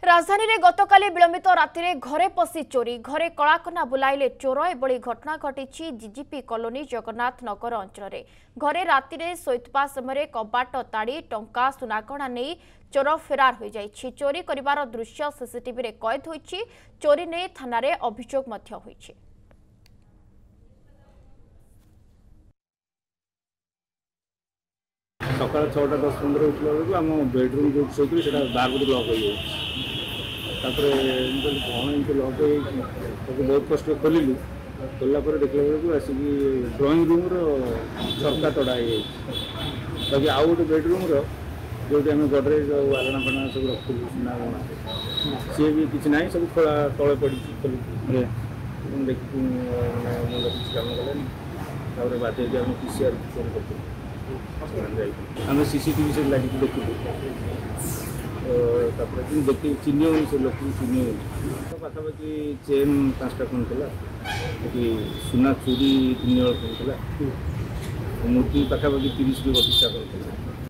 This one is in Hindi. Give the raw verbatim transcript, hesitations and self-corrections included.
राजधानी रे गतकाली विलंबित राति घरे पशि चोरी घरे कलाकना बुलाइले चोर एभली घटना घटी जीजीपी कॉलोनी जगन्नाथ नगर अंचल घरे राति शोइथबा समय कबाट ताड़ी टंका सुनागणा नहीं चोर फेरार हो जाइछि। चोरी करिवार दृश्य सीसीटीवी रे कैद होइछि। चोरी ने थाना रे अभियोग मध्य होइछि। सकाल छटा दस पंद्रह उठला बेलू आम बेडरूम जो शोकरी से बाहर को लक हो कौन एमती लक हो बहुत कष्ट खोलू खोलला देखला बेलू आसिक ड्रॉइंग रूम झरका तड़ा हो बाकी आउ गोटे बेडरूम जो आम गडरेज आलना फालना सब रखुलू सुना गणा सी भी किसी ना सब खोला तले पड़ी खोल देख मुझे किसी काम कले बाध्य आम पीसीआर कर आम सीसीटीवी से लगे देखू देख चिन्ह से लोक चिन्ह पाखापाखि चेन पाँचटा खंडा सुना चूरी तीन हल खंडा मूर्ति पाखापाखि तीस बतीसटा खंडा